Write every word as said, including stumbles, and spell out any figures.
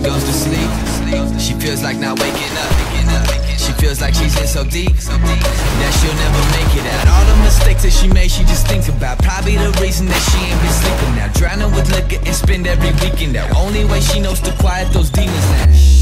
goes to sleep, she feels like not waking up. She feels like she's in so deep that she'll never make it out. All the mistakes that she made, she just think about. Probably the reason that she ain't been sleeping now. Drowning with liquor and spend every weekend out. Only way she knows to quiet those demons now.